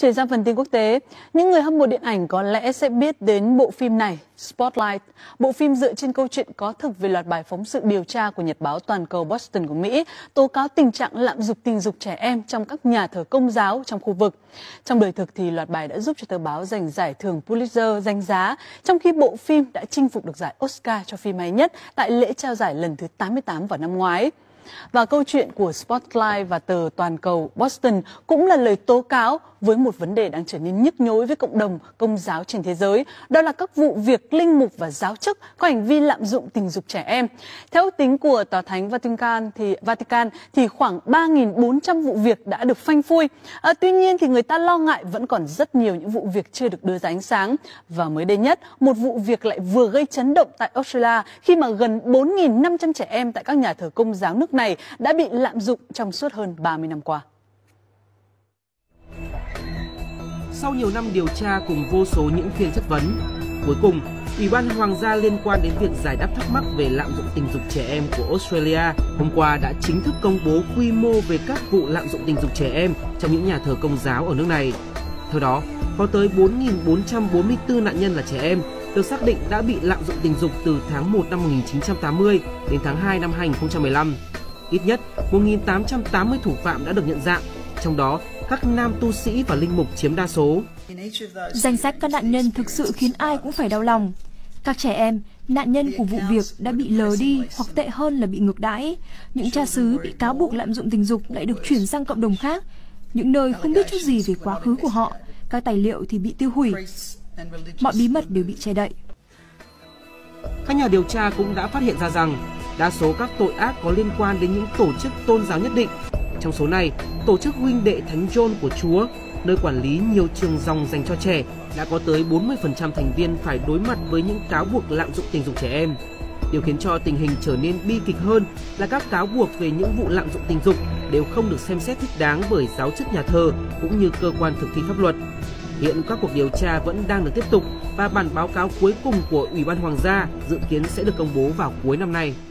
Chuyển sang phần tin quốc tế, những người hâm mộ điện ảnh có lẽ sẽ biết đến bộ phim này, Spotlight. Bộ phim dựa trên câu chuyện có thực về loạt bài phóng sự điều tra của nhật báo toàn cầu Boston của Mỹ, tố cáo tình trạng lạm dụng tình dục trẻ em trong các nhà thờ Công giáo trong khu vực. Trong đời thực thì loạt bài đã giúp cho tờ báo giành giải thưởng Pulitzer danh giá, trong khi bộ phim đã chinh phục được giải Oscar cho phim hay nhất tại lễ trao giải lần thứ 88 vào năm ngoái. Và câu chuyện của Spotlight và tờ toàn cầu Boston cũng là lời tố cáo với một vấn đề đang trở nên nhức nhối với cộng đồng Công giáo trên thế giới, đó là các vụ việc linh mục và giáo chức có hành vi lạm dụng tình dục trẻ em. Theo ước tính của Tòa Thánh Vatican thì khoảng 3.400 vụ việc đã được phanh phui. Tuy nhiên thì người ta lo ngại vẫn còn rất nhiều những vụ việc chưa được đưa ra ánh sáng. Và mới đây nhất, một vụ việc lại vừa gây chấn động tại Australia khi mà gần 4.500 trẻ em tại các nhà thờ Công giáo nước này đã bị lạm dụng trong suốt hơn 30 năm qua. Sau nhiều năm điều tra cùng vô số những phiên chất vấn, cuối cùng, Ủy ban Hoàng gia liên quan đến việc giải đáp thắc mắc về lạm dụng tình dục trẻ em của Australia hôm qua đã chính thức công bố quy mô về các vụ lạm dụng tình dục trẻ em trong những nhà thờ Công giáo ở nước này. Theo đó, có tới 4.444 nạn nhân là trẻ em được xác định đã bị lạm dụng tình dục từ tháng 1 năm 1980 đến tháng 2 năm 2015. Ít nhất 1.880 thủ phạm đã được nhận dạng, trong đó các nam tu sĩ và linh mục chiếm đa số. Danh sách các nạn nhân thực sự khiến ai cũng phải đau lòng. Các trẻ em, nạn nhân của vụ việc đã bị lờ đi hoặc tệ hơn là bị ngược đãi. Những cha xứ bị cáo buộc lạm dụng tình dục lại được chuyển sang cộng đồng khác, những nơi không biết chút gì về quá khứ của họ. Các tài liệu thì bị tiêu hủy. Mọi bí mật đều bị che đậy. Các nhà điều tra cũng đã phát hiện ra rằng đa số các tội ác có liên quan đến những tổ chức tôn giáo nhất định. Trong số này, tổ chức huynh đệ Thánh John của Chúa, nơi quản lý nhiều trường dòng dành cho trẻ, đã có tới 40% thành viên phải đối mặt với những cáo buộc lạm dụng tình dục trẻ em. Điều khiến cho tình hình trở nên bi kịch hơn là các cáo buộc về những vụ lạm dụng tình dục đều không được xem xét thích đáng bởi giáo chức nhà thờ cũng như cơ quan thực thi pháp luật. Hiện các cuộc điều tra vẫn đang được tiếp tục và bản báo cáo cuối cùng của Ủy ban Hoàng gia dự kiến sẽ được công bố vào cuối năm nay.